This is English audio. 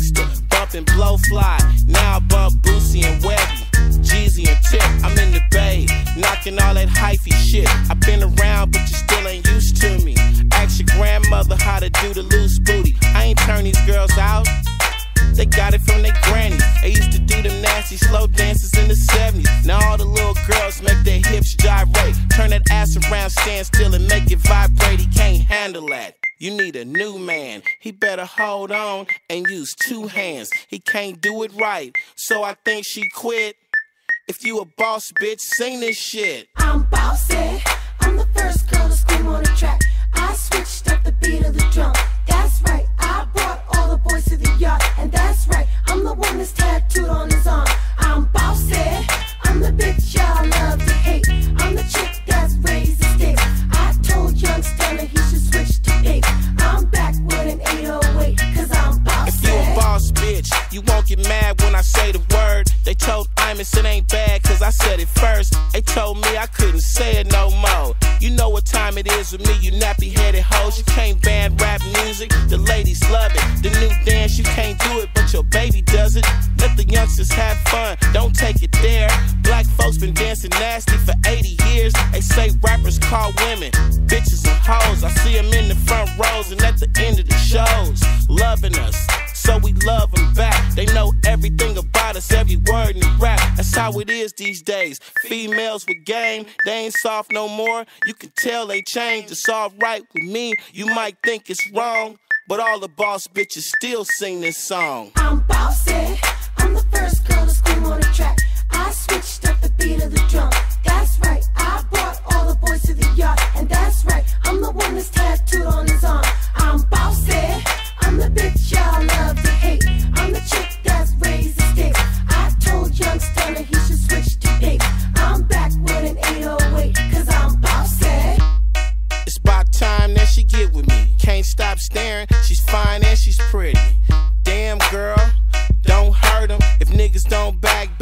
used to bump and blow fly. Now I bump Bossy and Webby, Jeezy and Tip. I'm in the Bay, knocking all that hyphy shit. I've been around, but you still ain't used to me. Ask your grandmother how to do the loose booty. I ain't turn these girls out, they got it from their grannies. They used to do them nasty slow dances in the 70s. Now all the little girls make their hips gyrate. Turn that ass around, stand still and make it vibrate. He can't handle that. You need a new man. He better hold on and use two hands. He can't do it right, so I think she quit. If you a boss, bitch, sing this shit. I'm bossy. I'm the first girl to scream on the track. I switched up the beat of the drum. That's right, I brought all the boys to the yard. And that's right, I'm the one that's tattooed on his arm. I'm bossy. I'm the bitch y'all love to hate. I'm the chick that's raised the stakes. I told young Stunner he should switch to 8. I'm back with an 808, cause I'm bossy. If you a boss, bitch, you won't get mad when I say the word. They told Imus it ain't bad, cause I said it first. They told me I couldn't say it no more. You know what time it is with me, you nappy-headed hoes. You can't ban rap music, the ladies love it. The new dance, you can't do it, but your baby does it. Let the youngsters have fun, don't take it there. Black folks been dancing nasty for 80 years. They say rappers call women bitches and hoes. I see them in the front rows and at the end of the shows, loving us, so we love them back. They know everything about us, every word in the rap. That's how it is these days. Females with game, they ain't soft no more. You can tell they changed. It's alright with me, you might think it's wrong, but all the boss bitches still sing this song. I'm bossy. I'm the first girl to scream on the track. I switched up the beat of the drum. That's right, I brought all the boys to the yard. And that's right, I'm the one that's tattooed on his arm. I'm bossy. I'm the bitch y'all love to hate. I'm the chick that's raised the stakes. I told young Stunner he should switch to 8. I'm back with an 808, cause I'm bossy. It's about time that she get with me. Can't stop staring, she's fine and she's pretty. Damn girl, don't hurt him. If niggas don't back